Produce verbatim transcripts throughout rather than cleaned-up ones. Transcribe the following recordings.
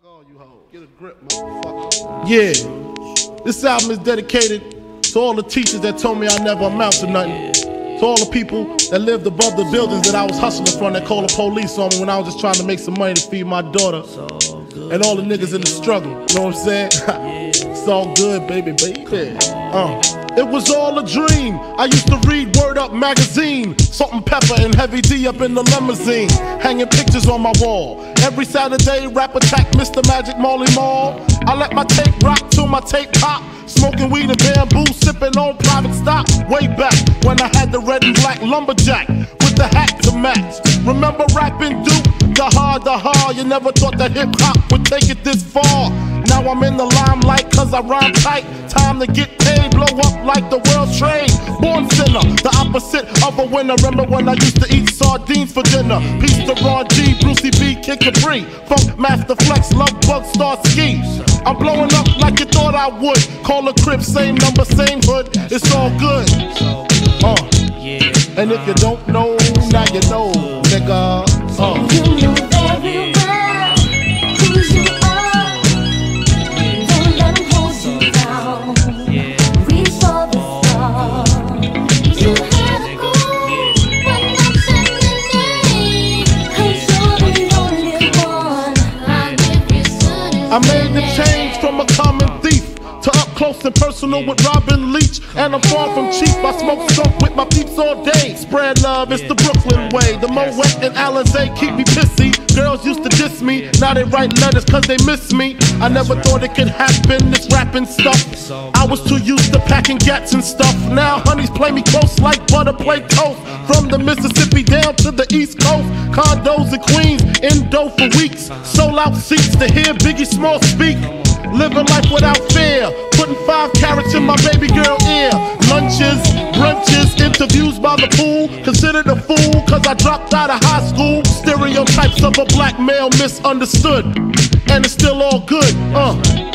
Fuck all you hoes. Get a grip, motherfucker. Yeah, this album is dedicated to all the teachers that told me I never amount to nothing. To all the people that lived above the buildings that I was hustling from that called the police on me when I was just trying to make some money to feed my daughter. And all the niggas in the struggle, you know what I'm saying? It's all good, baby, baby. Uh. It was all a dream. I used to read Word Up magazine, Salt and Pepper and Heavy D up in the limousine, hanging pictures on my wall. Every Saturday, rap attack, Mister Magic Marley Marl. I let my tape rock till my tape pop, smoking weed and bamboo, sipping on private stock. Way back when I had the red and black lumberjack with the hat to match. Remember rapping Duke? The hard, the hard. You never thought that hip hop would take it this far. Now I'm in the limelight cause I rhyme tight. Time to get paid, blow up like the world trade. Born sinner, the opposite of a winner. Remember when I used to eat sardines for dinner? Peace to Ron G, Brucey B, Kid Capri, Funk Master Flex, Love Bug, Star Ski. I'm blowing up like you thought I would. Call a crib, same number, same hood. It's all good. Uh. And if you don't know, now you know, nigga. Uh. You know very well who you are. Don't let them hold you down. Reach for the stars. You had a goal, but not suddenly. Cause you're the only one. I'll give you something. I made the change from a common thief to up close and personal with Robin Leach. And I'm far from cheap, I smoke skunk with my peeps all day. Spread love, it's the Brooklyn way. The Moet and Alizé keep me pissy. Girls used to diss me, now they write letters cause they miss me. I never thought it could happen, this rapping stuff. I was too used to packing gats and stuff. Now honeys play me close like butter play toast. From the Mississippi down to the East Coast, condos in Queens, in dough for weeks. Sold out seats to hear Biggie Small speak. Living life without fear, putting five carats in my baby girl ear. Lunches, brunches, interviews by the pool. Considered a fool cause I dropped out of high school. Stereotypes of a black male misunderstood, and it's still all good, uh.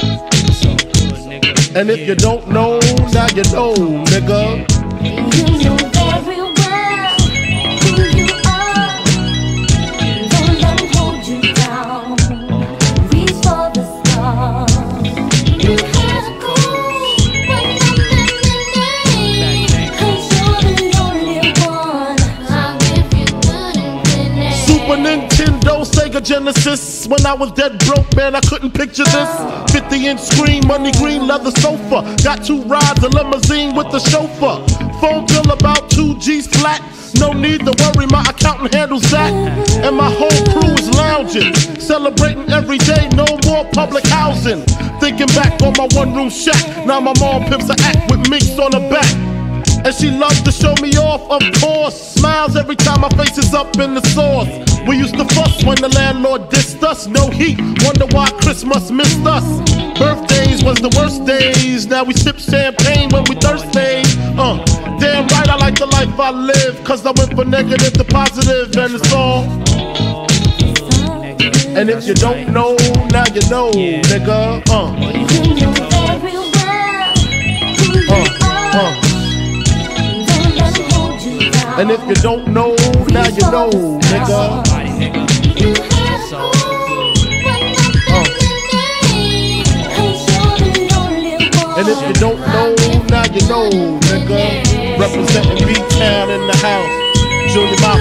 And if you don't know, now you know, nigga. You know very well who you are. Don't let them hold you down. Reach for the stars. You had a goal, but nothing remained. Cause you're the only one. I'll give you good and good. Super Nintendo, Sega Genesis. When I was dead broke, man, I couldn't picture this. fifty inch screen, money green leather sofa. Got two rides, a limousine with the chauffeur. Phone bill about two G's flat. No need to worry, my accountant handles that. And my whole crew is lounging, celebrating every day, no more public housing. Thinking back on my one room shack. Now my mom pimps a act with minks on her back. And she loves to show me off, of course. Smiles every time my face is up in the sauce. We used to fuss when the landlord dissed us. No heat, wonder why Christmas missed us. Birthdays was the worst days. Now we sip champagne when we thirsty. Uh, damn right I like the life I live. Cause I went from negative to positive and it's all. And if you don't know, now you know, nigga. Uh, You know very well who you uh, are. uh. And if you don't know, now you know, nigga. You had a goal, but nothing remained. Cause you're the only one. And if you don't know, now you know, nigga. Representing B-Town in the house. Junior Mafia.